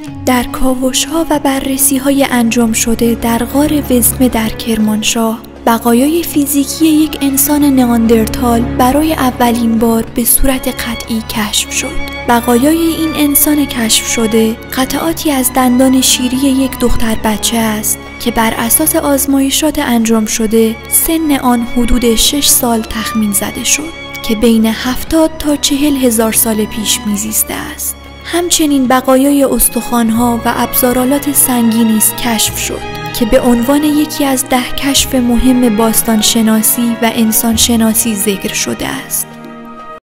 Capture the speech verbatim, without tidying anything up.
در کاوش‌ها و بررسی‌های انجام شده در غار وزمه در کرمانشاه، بقایای فیزیکی یک انسان نئاندرتال برای اولین بار به صورت قطعی کشف شد. بقایای این انسان کشف شده قطعاتی از دندان شیری یک دختر بچه است که بر اساس آزمایشات انجام شده سن آن حدود شش سال تخمین زده شد که بین هفتاد تا چهل هزار سال پیش میزیسته است. همچنین بقایای استخوان‌ها و ابزارالات سنگی نیز کشف شد که به عنوان یکی از ده کشف مهم باستانشناسی و انسانشناسی ذکر شده است.